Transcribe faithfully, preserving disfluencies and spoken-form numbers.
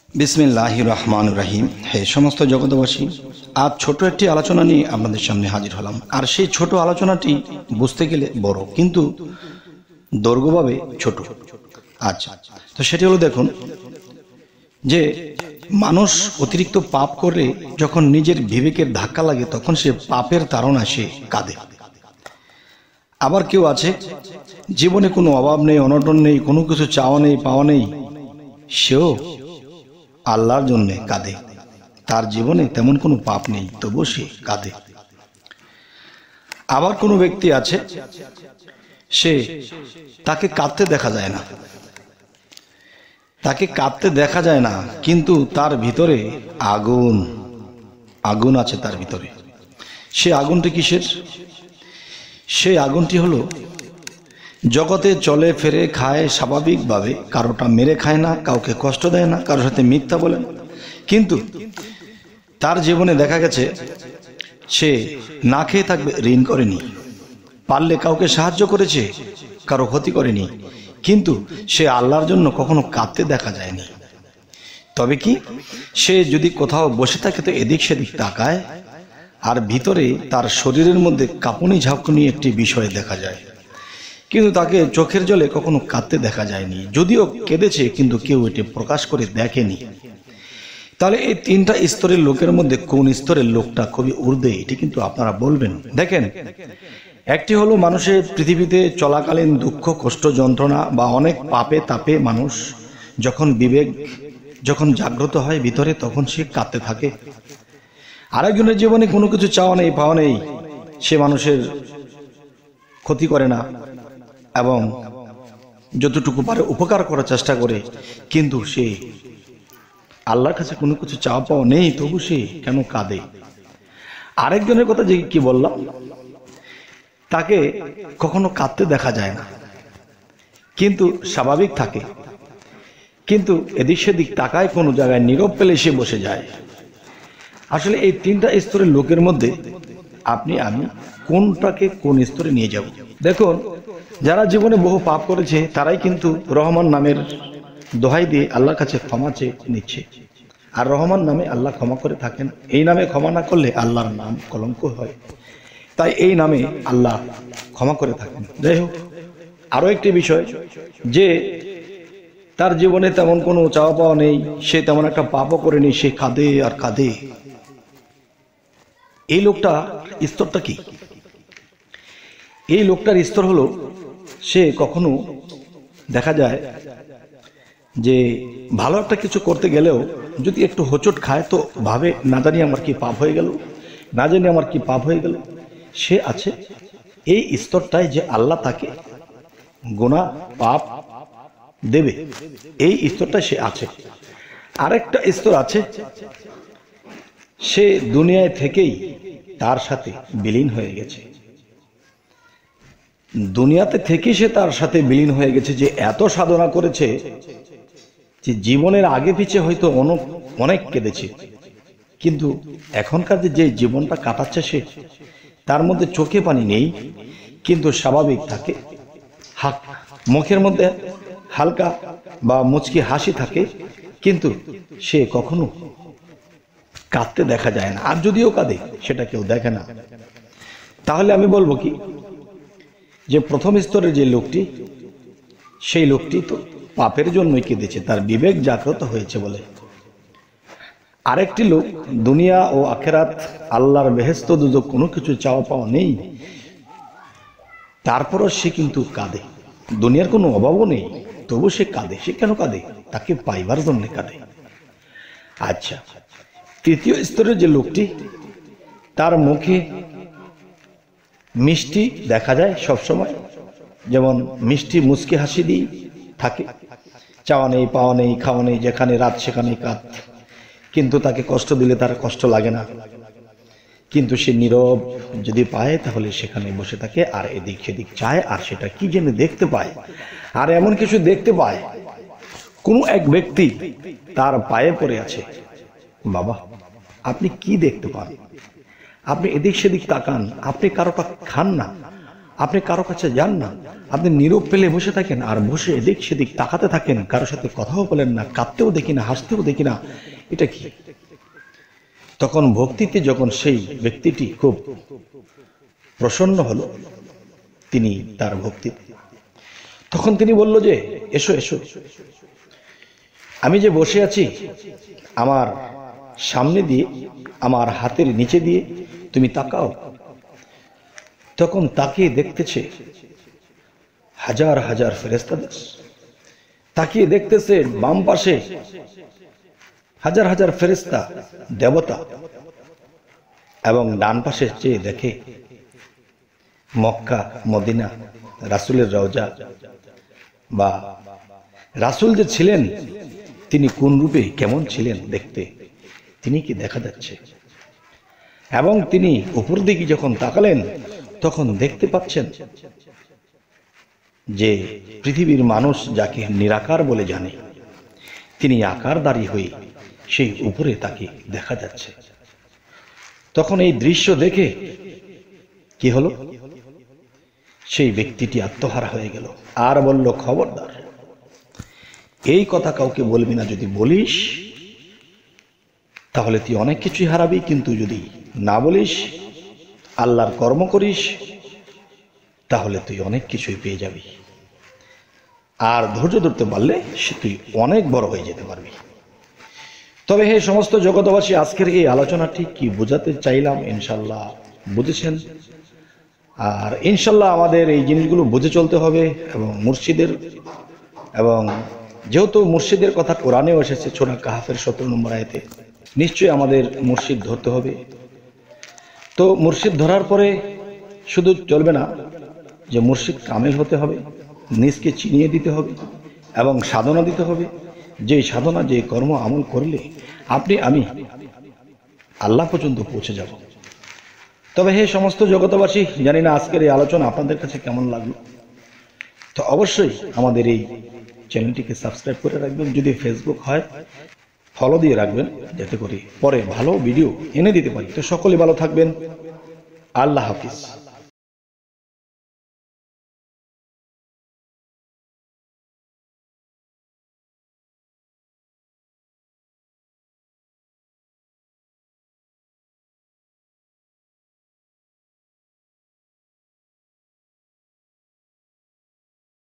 বিসমিল্লাহির রহমানির রহিম। হে সমস্ত জগতবাসী, আজ ছোট একটি আলোচনা নিয়ে আপনাদের সামনে হাজির হলাম। আর সেই ছোট আলোচনাটি বুঝতে গেলে বড়, কিন্তু দৈর্ঘ্যভাবে ছোট। আচ্ছা, তো সেটি হলো, দেখুন যে মানুষ অতিরিক্ত পাপ করে যখন নিজের বিবেকের ধাক্কা লাগে, তখন সে পাপের তাড়না সে কাঁদে। আবার কেউ আছে জীবনে কোনো অভাব নেই, অনটন নেই, কোনো কিছু চাওয়া নেই, পাওয়া নেই, সেও আল্লাহর জন্য কাঁদে। তার জীবনে তেমন কোনো পাপ নেই, তবু সে কাঁদে। আবার কোনো ব্যক্তি আছে, সে তাকে কাঁদতে দেখা যায় না, তাকে কাঁদতে দেখা যায় না কিন্তু তার ভিতরে আগুন আগুন আছে তার ভিতরে। সে আগুনটি কিসের? সেই আগুনটি হলো, জগতে চলে ফেরে, খায় স্বাভাবিকভাবে, কারোটা মেরে খায় না, কাউকে কষ্ট দেয় না, কারোর সাথে মিথ্যা বলে না, কিন্তু তার জীবনে দেখা গেছে সে না খেয়ে থাকবে, ঋণ করেনি, পারলে কাউকে সাহায্য করেছে, কারো ক্ষতি করেনি, কিন্তু সে আল্লাহর জন্য কখনো কাঁদতে দেখা যায়নি। তবে কি, সে যদি কোথাও বসে থাকে তো এদিক সেদিক তাকায়, আর ভিতরে তার শরীরের মধ্যে কাঁপুনি ঝাঁকুনি একটি বিষয় দেখা যায়, কিন্তু তাকে চোখের জলে কখনো কাঁদতে দেখা যায়নি। যদিও কেঁদেছে, কিন্তু কেউ এটি প্রকাশ করে দেখেনি। তাহলে এই তিনটা স্তরের লোকের মধ্যে কোন স্তরের লোকটা খুবই ঊর্ধ্বে, এটি কিন্তু আপনারা বলবেন। দেখেন, একটি হলো মানুষের পৃথিবীতে চলাকালীন দুঃখ, কষ্ট, যন্ত্রণা বা অনেক পাপে তাপে মানুষ যখন বিবেক যখন জাগ্রত হয় ভিতরে, তখন সে কাঁদতে থাকে। আরেকজনের জীবনে কোনো কিছু চাওয়া নেই, পাওয়া নেই, সে মানুষের ক্ষতি করে না এবং যতটুকু পারে উপকার করার চেষ্টা করে, কিন্তু সে আল্লাহর কাছে কোনো কিছু চাওয়া পাওয়া নেই, তবু সে কেন কাঁদে? আরেকজনের কথা যে কি বললাম, তাকে কখনো কাঁদতে দেখা যায় না, কিন্তু স্বাভাবিক থাকে, কিন্তু এদিক সেদিক তাকায়, কোনো জায়গায় নীরব পেলে সে বসে যায়। আসলে এই তিনটা স্তরের লোকের মধ্যে আপনি আমি কোনটাকে কোন স্তরে নিয়ে যাব? দেখুন, যারা জীবনে বহু পাপ করেছে তারাই কিন্তু রহমান নামের দোহাই দিয়ে আল্লাহর কাছে ক্ষমা চেয়ে নিচ্ছে। আর রহমান নামে আল্লাহ ক্ষমা করে থাকেন। এই নামে ক্ষমা না করলে আল্লাহর নাম কলঙ্ক হয়, তাই এই নামে আল্লাহ ক্ষমা করে থাকেন। যাই হোক, আরো একটি বিষয়, যে তার জীবনে তেমন কোনো চাওয়া পাওয়া নেই, সে তেমন একটা পাপও করেনি, সে কাঁদে আর কাঁদে। এই লোকটা স্তরটা কি? এই লোকটার স্তর হলো, সে কখনো দেখা যায় যে ভালো একটা কিছু করতে গেলেও যদি একটু হোঁচট খায় তো ভাবে, না জানি আমার কি পাপ হয়ে গেল, না জানি আমার কি পাপ হয়ে গেল। সে আছে এই স্তরটায় যে আল্লাহ তাকে গুনাহ পাপ দেবে, এই স্তরটায় সে আছে। আরেকটা স্তর আছে, সে দুনিয়ায় থেকেই তার সাথে বিলীন হয়ে গেছে, দুনিয়াতে থেকে সে তার সাথে বিলীন হয়ে গেছে, যে এত সাধনা করেছে যে জীবনের আগে পিছে হয়তো অনেক অনেক কেঁদেছে, কিন্তু এখনকার যে জীবনটা কাটাচ্ছে সে, তার মধ্যে চোখে পানি নেই, কিন্তু স্বাভাবিক থাকে, হাক মুখের মধ্যে হালকা বা মুচকি হাসি থাকে, কিন্তু সে কখনো কাঁদতে দেখা যায় না। আর যদিও কাঁদে, সেটা কেউ দেখে না। তাহলে আমি বলবো কি, যে প্রথম স্তরের যে লোকটি, সেই লোকটি তো পাপের জন্যই কেঁদেছে, তার বিবেক জাগ্রত হয়েছে বলে। আরেকটি লোক দুনিয়া ও আখেরাত, আল্লাহর বেহেশত দুজক কোনো কিছু চাওয়া পাওয়া নেই, তারপরও সে কিন্তু কাঁদে। দুনিয়ার কোনো অভাবও নেই, তবু সে কাঁদে। সে কেন কাঁদে? তাকে পাইবার জন্য কাঁদে। আচ্ছা, তৃতীয় স্তরের যে লোকটি, তার মুখে মিষ্টি দেখা যায় সবসময়, যেমন মিষ্টি মুচকি হাসি দিয়ে থাকে, চাওয়া নেই, পাওয়া নেই, খাওয়া নেই, যেখানে রাত সেখানে কাঁদ, কিন্তু তাকে কষ্ট দিলে তার কষ্ট লাগে না, কিন্তু সে নীরব যদি পায় তাহলে সেখানে বসে থাকে, আর এদিক সেদিক চায়, আর সেটা কি যেন দেখতে পায়। আর এমন কিছু দেখতে পায়, কোনো এক ব্যক্তি তার পায়ে পড়ে আছে। বাবা, আপনি কি দেখতে পান? আপনি এদিক সেদিক তাকান, আপনি কারোটা খান না, আপনি কারো কাছে যান না, আপনি নীরব পেলে বসে থাকেন আর বসে এদিক সেদিক তাকাতে থাকেন, কারোর সাথে কথাও বলেন না, কাঁদতেও দেখি না, হাসতেও দেখি না, এটা কি? তখন ভক্তিতে যখন সেই ব্যক্তিটি খুব প্রসন্ন হলো তিনি তার ভক্তিতে, তখন তিনি বলল যে এসো এসো, আমি যে বসে আছি আমার সামনে দিয়ে, আমার হাতের নিচে দিয়ে তুমি তাকাও। তখন তাকিয়ে দেখতেছে হাজার হাজার ফেরেশতাদের, তাকিয়ে দেখতেছে বাম পাশে হাজার হাজার ফেরেশতা দেবতা, এবং ডান পাশে চেয়ে দেখে মক্কা মদিনা, রাসূলের রওজা, বা রাসূল যে ছিলেন তিনি কোন রূপে কেমন ছিলেন দেখতে, তিনি কি দেখা যাচ্ছে। এবং তিনি উপর দিকে যখন তাকালেন তখন দেখতে পাচ্ছেন যে পৃথিবীর মানুষ যাকে নিরাকার বলে জানে তিনি আকারধারী হয়ে সেই উপরে তাকে দেখা যাচ্ছে। তখন এই দৃশ্য দেখে কি হলো, সেই ব্যক্তিটি আত্মহারা হয়ে গেল আর বলল, খবরদার এই কথা কাউকে বলবি না, যদি বলিস তাহলে তুই অনেক কিছুই হারাবি, কিন্তু যদি না বলিস আল্লাহর কর্ম করিস তাহলে তুই অনেক কিছুই পেয়ে যাবি, আর ধৈর্য ধরতে পারলে সে তুই অনেক বড় হয়ে যেতে পারবি। তবে হে সমস্ত জগতবাসী, আজকের এই আলোচনাটি কি বোঝাতে চাইলাম ইনশাল্লাহ বুঝেছেন। আর ইনশাল্লাহ আমাদের এই জিনিসগুলো বুঝে চলতে হবে, এবং মুর্শিদের, এবং যেহেতু মুর্শিদের কথা কোরআনেও এসেছে সূরা কাহফের সতেরো নম্বর আয়াতে, নিশ্চয়ই আমাদের মুর্শিদ ধরতে হবে। তো মুর্শিদ ধরার পরে শুধু চলবে না, যে মুর্শিদ কামেল হতে হবে, নিজকে চিনিয়ে দিতে হবে এবং সাধনা দিতে হবে, যে সাধনা যে কর্ম আমল করলে আপনি আমি আল্লাহ পর্যন্ত পৌঁছে যাব। তবে হে সমস্ত জগতবাসী, জানি না আজকের এই আলোচনা আপনাদের কাছে কেমন লাগলো, তো অবশ্যই আমাদের এই চ্যানেলটিকে সাবস্ক্রাইব করে রাখবেন, যদি ফেসবুক হয় ফলো দিয়ে রাখবেন, যাতে করে পরে ভালো ভিডিও এনে দিতে পারি। তো সকলে ভালো থাকবেন, আল্লাহ হাফিজ।